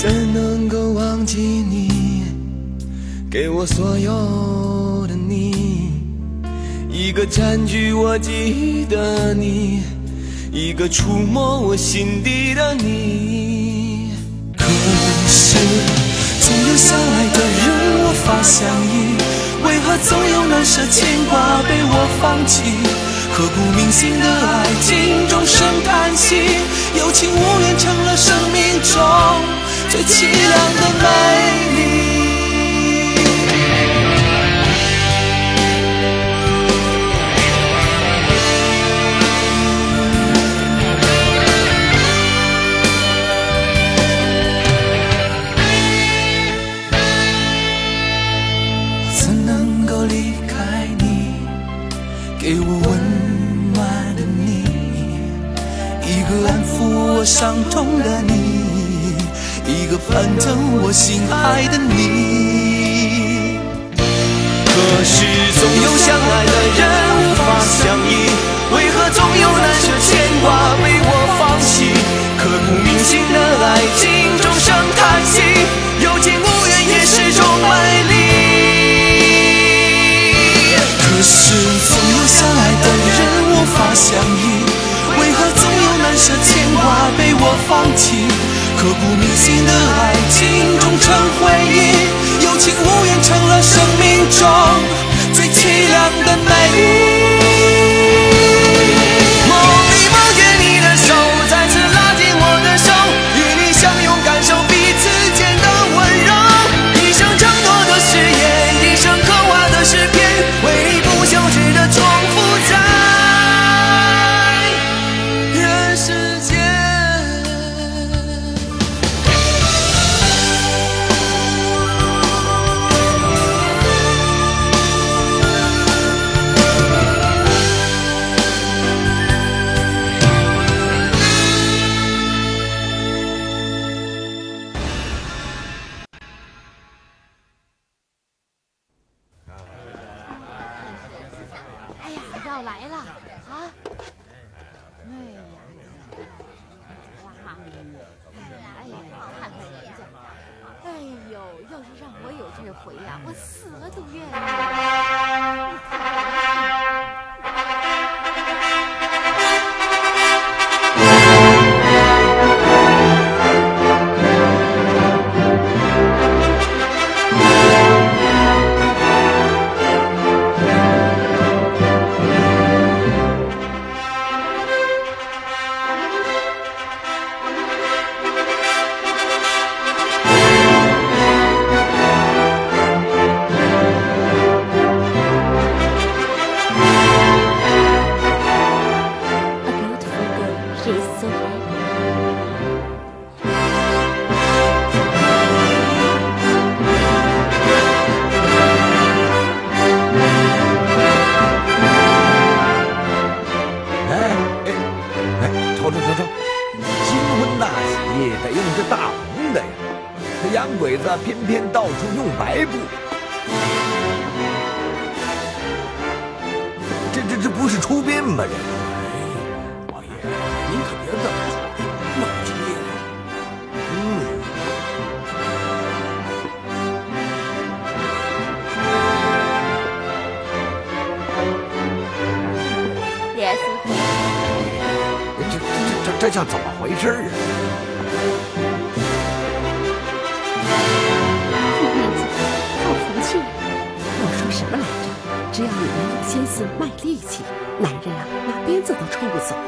怎能够忘记你给我所有的你，一个占据我记忆的你，一个触摸我心底的你。可是总有相爱的人无法相依，为何总有难舍牵挂被我放弃？刻骨铭心的爱情终生叹息，有情无缘成了生命中最凄凉的美丽。怎能够离开你给我温暖的你，一个安抚我伤痛的你，一个反正我心爱的你。可是总有相爱的人无法相依，为何总有难舍牵挂被我放弃？刻骨铭心的爱情终生叹息，有情无缘也是种美丽。可是总有相爱的人无法相依，为何总有难舍牵挂被我放弃？刻骨铭心的爱情终成回忆，有情无缘成了生命中最凄凉的美丽。梦里梦见你的手再次拉紧我的手，与你相拥感受彼此间的温柔，一生承诺的誓言，一生刻画的诗篇，为你不休止的重复在人世间。 偏偏到处用白布，这不是出殡吗？这， 王爷，您可别这么说，猛烈。 连死这叫怎么回事啊？ 什么来着？只要女人有心思卖力气，男人啊拿鞭子都抽不走。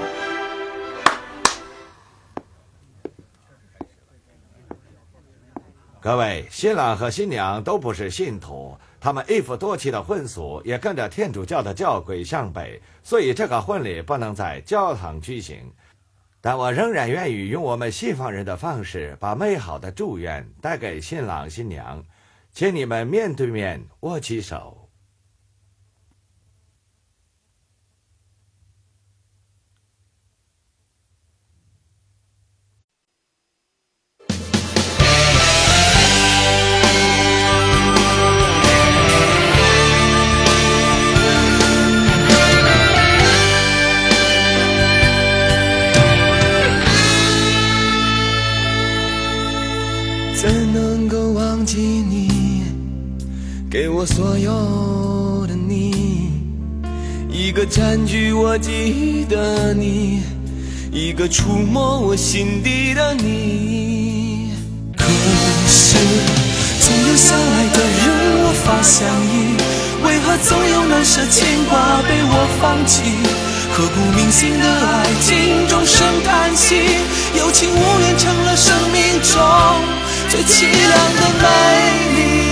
各位，新郎和新娘都不是信徒，他们一夫多妻的婚俗也跟着天主教的教规相悖，所以这个婚礼不能在教堂举行。但我仍然愿意用我们西方人的方式，把美好的祝愿带给新郎新娘，请你们面对面握起手。 记你，给我所有的你，一个占据我记忆的你，一个触摸我心底的你。可是总有相爱的人无法相依，为何总有难舍牵挂被我放弃？刻骨铭心的爱情，终生叹息，有情无缘成了生命中最凄凉的美丽。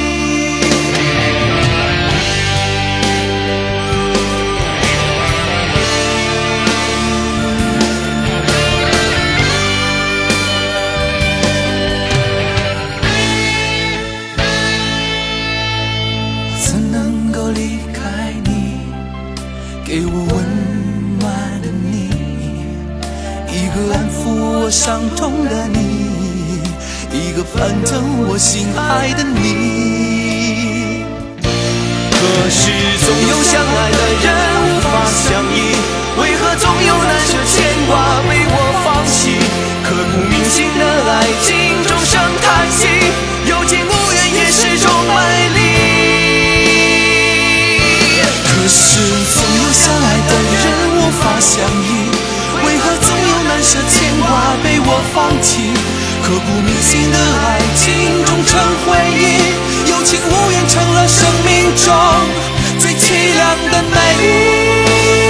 怎能够离开你，给我温暖的你，一个安抚我伤痛的你，一个翻腾我心海的你。可是总有相爱的人无法相依，为何总有难舍牵挂被我放弃？刻骨铭心的爱情，终生叹息，有情无缘也是种美丽。可是总有相爱的人无法相依，为何总有难舍牵挂被我放弃？刻骨铭心的爱情终成回忆，有情无缘成了生命中最凄凉的美丽。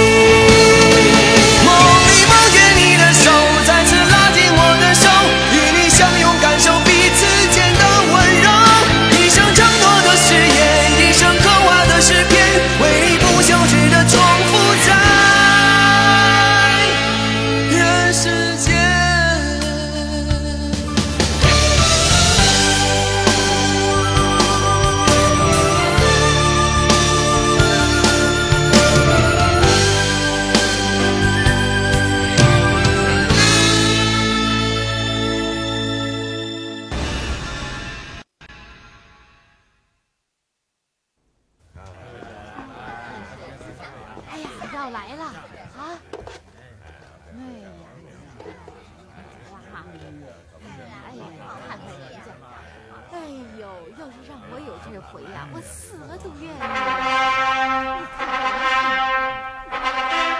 梦里梦见你的手再次拉紧我的手，与你相拥感受彼此间的温柔，一生承诺的誓言，一生刻画的诗篇，为你不休止的重复在人世间。 哎呀，要来了啊！哎呀，哇！哎呀，看看人家，哎呦，要是让我有这回呀，我死了都愿意。你看。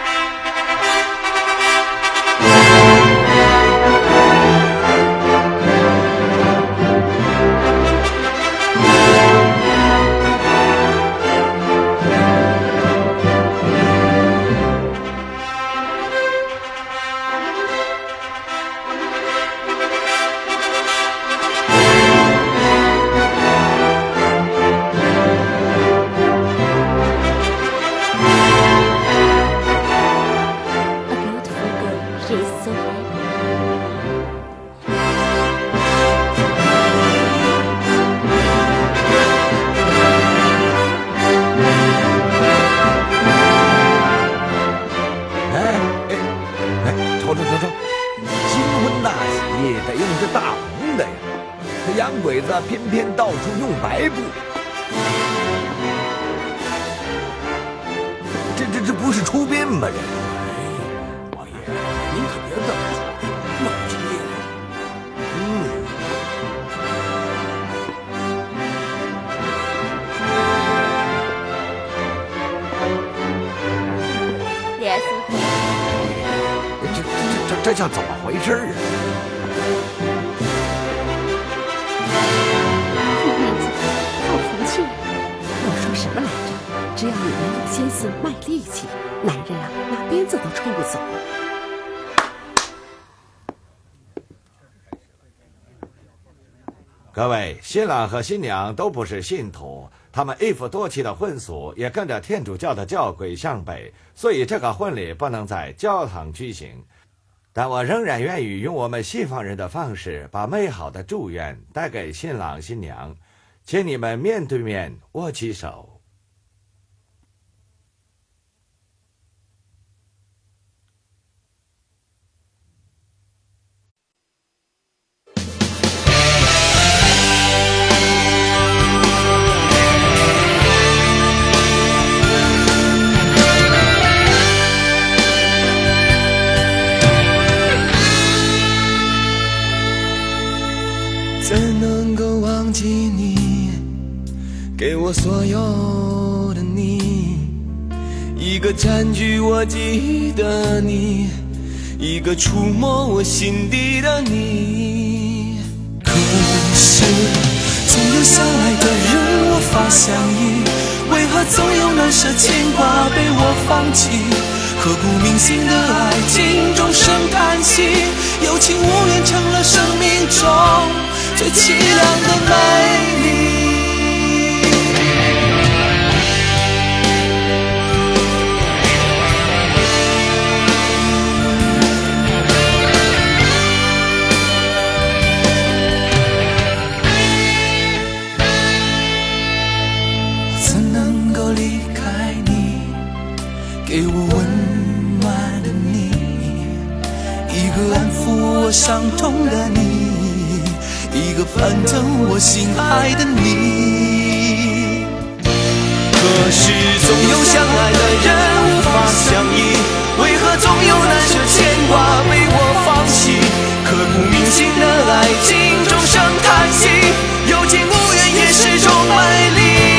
得用这大红的呀，这洋鬼子偏偏到处用白布，这不是出殡吗？这， 王爷，您可别这么说，老亲爷。连死这叫怎么回事啊？ 好福气！我说什么来着？只要你们有心思卖力气，男人啊，拿鞭子都抽不走。 各位，新郎和新娘都不是信徒，他们一夫多妻的婚俗也跟着天主教的教规向北，所以这个婚礼不能在教堂举行。但我仍然愿意用我们西方人的方式，把美好的祝愿带给新郎新娘，请你们面对面握起手。 怎能够忘忘记你，给我所有的你，一个占据我记忆的你，一个触摸我心底的你。 可是总有相爱的人无法相依，为何总有难舍牵挂被我放弃？刻骨铭心的爱情终生叹息，有情无缘成了生命中最凄凉的美丽。怎能够离开你，给我温暖的你，一个安抚我伤痛的你，一个翻腾我心海的你。 可是总有相爱的人无法相依，为何总有难舍牵挂被我放弃？刻骨铭心的爱情终生叹息，有情无缘也是种美丽。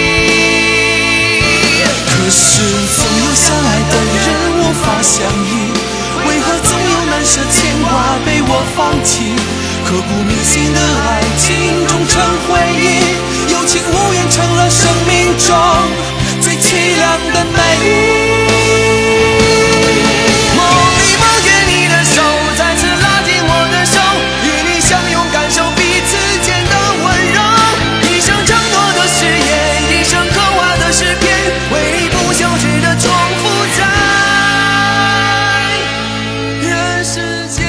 可是总有相爱的人无法相依，为何总有难舍牵挂被我放弃？刻骨铭心的爱情终成回忆，有情无缘成了生命中最凄凉的美丽。 梦里梦见你的手再次拉紧我的手，与你相拥感受彼此间的温柔，一生承诺的誓言，一生刻画的诗篇，为你不休止的重复在人世间。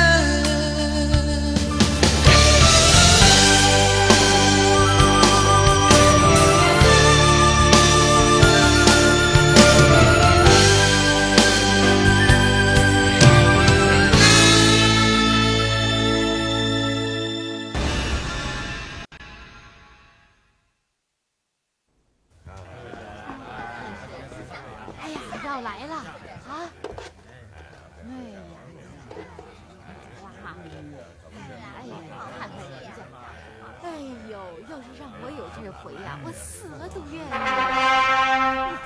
哎呀，要来了啊！哎呀，哇！哎呀，看看人家，哎呦，要是让我有这回呀，我死了都愿意。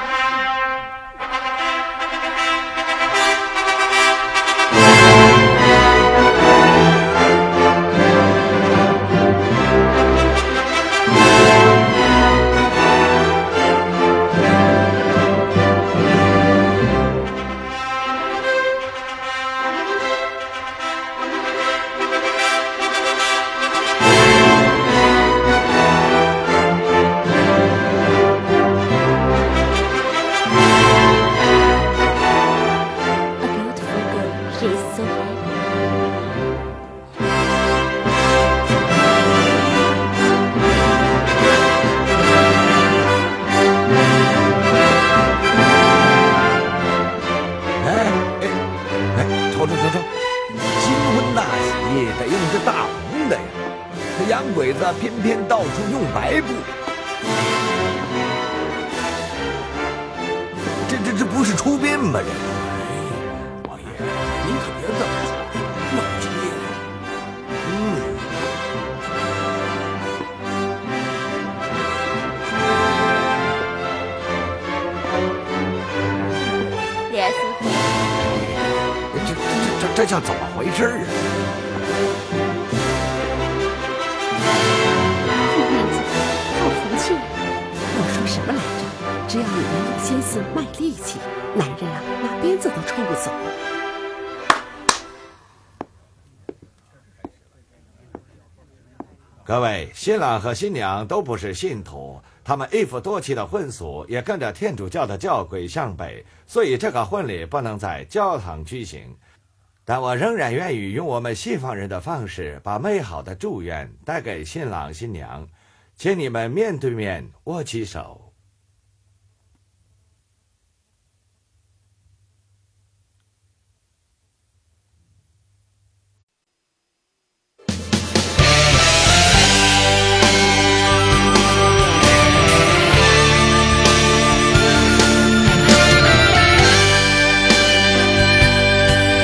洋鬼子偏偏到处用白布，这不是出殡吗？ 王爷，您可别这么说，老七。 连司会， 这叫怎么回事啊？ 什么来着？只要女人有心思卖力气，男人啊拿鞭子都抽不走。 各位，新郎和新娘都不是信徒，他们一夫多妻的婚俗也跟着天主教的教规相悖，所以这个婚礼不能在教堂举行。但我仍然愿意用我们西方人的方式，把美好的祝愿带给新郎新娘，请你们面对面握起手。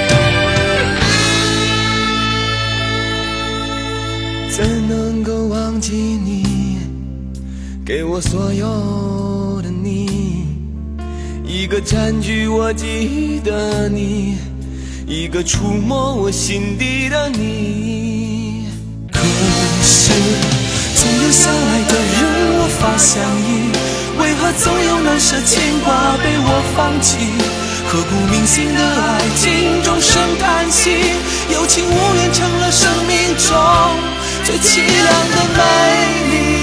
怎能够忘忘记你，给我所有的你，一个占据我记忆的你，一个触摸我心底的你。 可是总有相爱的人无法相依，为何总有难舍牵挂被我放弃？刻骨铭心的爱情终生叹息，有情无缘成了生命中最凄凉的美丽。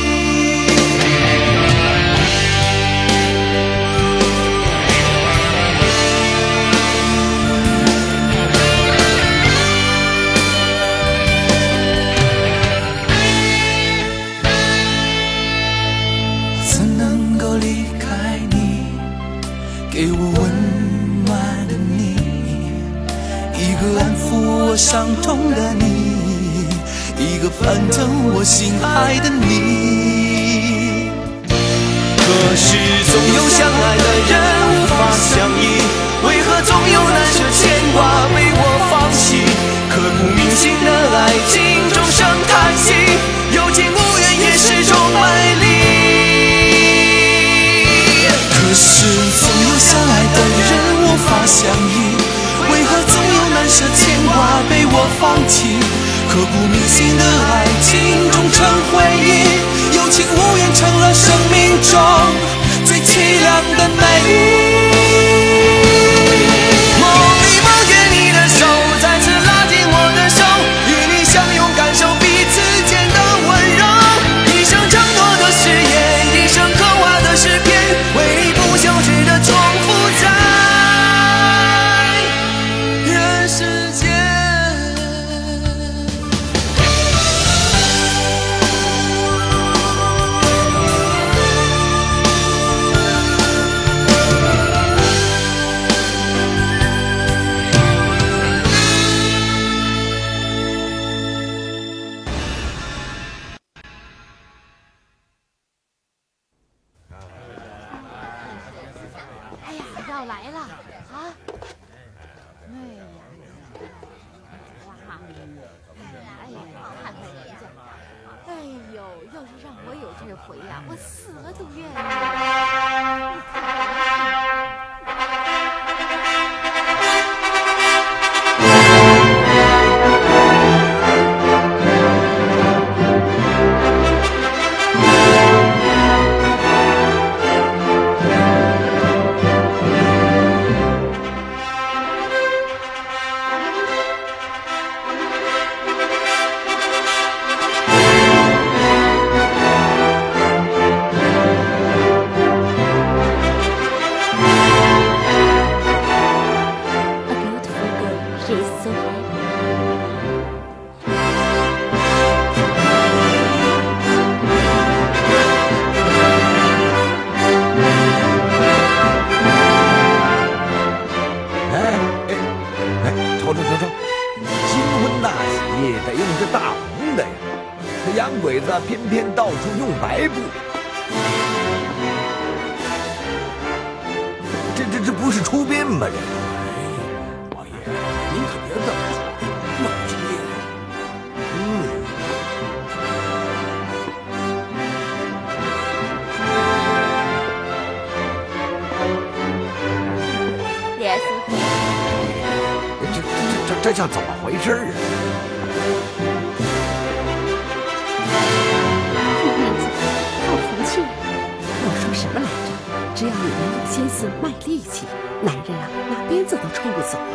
怎能够离开你，给我温暖的你，一个安抚我伤痛的你，一个翻腾我心海的你。 可是总有相爱的人无法相依，为何总有难舍牵挂被我放弃？刻骨铭心的爱情终生叹息，有情无缘也是种美丽。 可是总有相爱的人无法相依，为何总有难舍牵挂被我放弃？刻骨铭心的爱情终成回忆，有情无缘成了生命中最凄凉的美丽。 梦里梦见你的手再次拉紧我的手，与你相拥感受彼此间的温柔，一生承诺的誓言，一生刻画的诗篇，为你不休止的重复在人世间。 哎呀，要来了啊！哎呀，哇！哎呀，看看人家，哎呦，要是让我有这回呀，我死了都愿意。你看。 洋鬼子偏偏到处用白布，这不是出殡吗？这王爷，您可别这么说，冷静点。 连司机， 这叫怎么回事啊？ 好福气！我说什么来着？只要有人有心思卖力气，男人啊，拿鞭子都抽不走。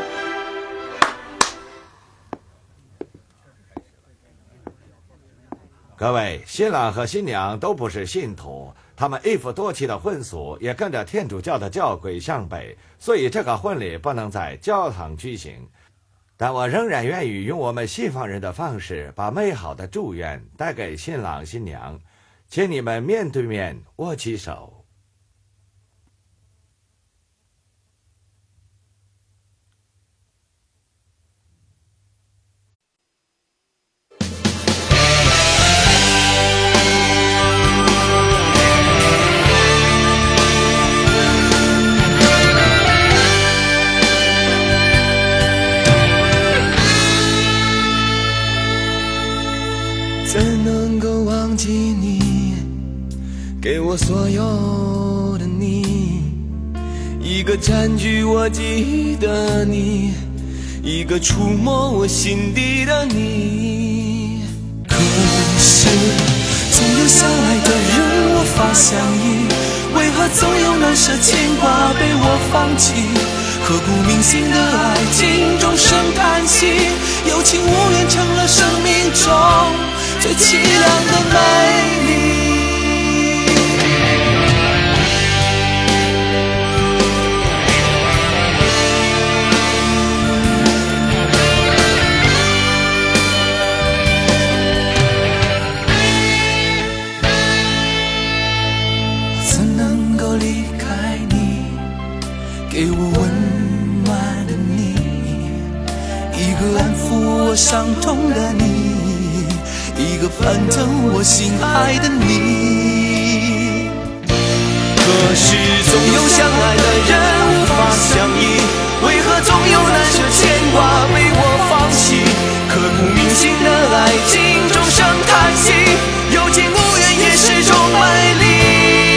各位，新郎和新娘都不是信徒，他们一夫多妻的婚俗也跟着天主教的教规向北，所以这个婚礼不能在教堂举行。但我仍然愿意用我们西方人的方式，把美好的祝愿带给新郎新娘，请你们面对面握起手。 怎能够忘记你，给我所有的你，一个占据我记忆的你，一个触摸我心底的你。 可是总有相爱的人无法相依，为何总有难舍牵挂被我放弃？刻骨铭心的爱情，终生叹息，有情无缘成了生命中最凄凉的美丽。怎能够离开你，给我温暖的你，一个安抚我伤痛的你，一个翻腾我心海的你。 可是总有相爱的人无法相依，为何总有难舍牵挂被我放弃？刻骨铭心的爱情，终生叹息，有情无缘也是种美丽。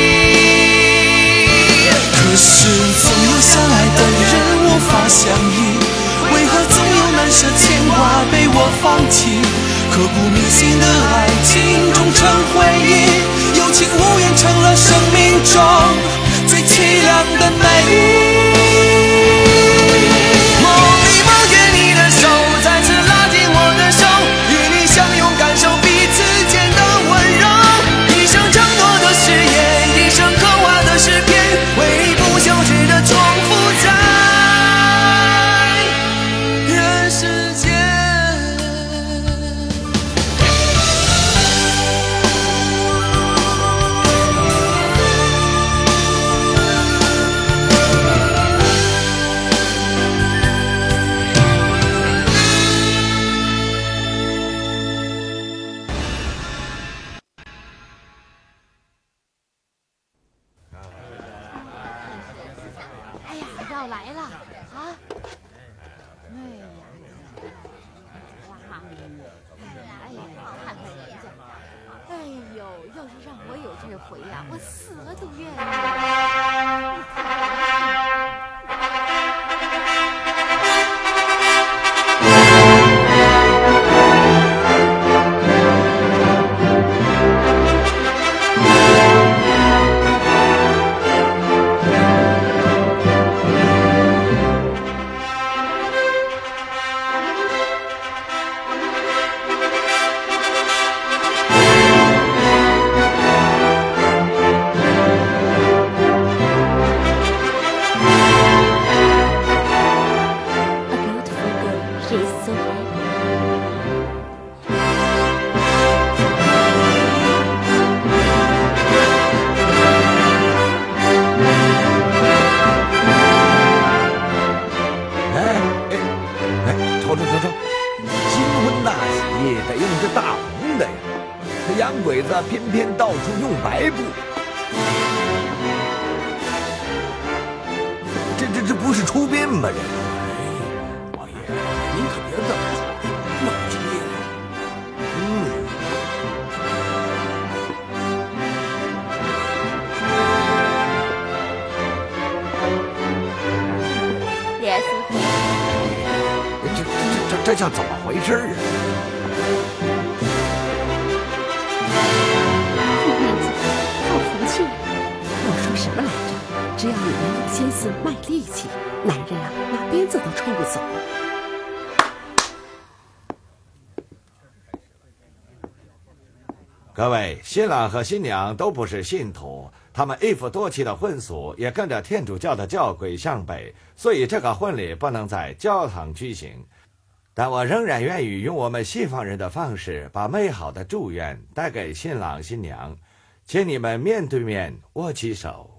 可是总有相爱的人无法相依，为何总有难舍牵挂被我放弃？刻骨铭心的爱情终成回忆，有情无缘成了生命中最凄凉的美丽。 梦里梦见你的手再次拉紧我的手，与你相拥感受彼此间的温柔，一生承诺的誓言，一生刻画的诗篇，为你不休止的重复在人世间。 哎呀，要来了啊！哎呀，哇！哎呀，看看人家，哎呦，要是让我有这回呀，我死了都愿意。你看得用这大红的呀，这洋鬼子偏偏到处用白布，这不是出殡吗？这， 王爷，您可别这么说，老七。 连书记， 这叫怎么回事啊？ 好福气！我说什么来着？只要女人有心思卖力气，男人啊拿鞭子都抽不走。 各位，新郎和新娘都不是信徒，他们一夫多妻的婚俗也跟着天主教的教规向北，所以这个婚礼不能在教堂举行。但我仍然愿意用我们西方人的方式，把美好的祝愿带给新郎新娘，请你们面对面握起手。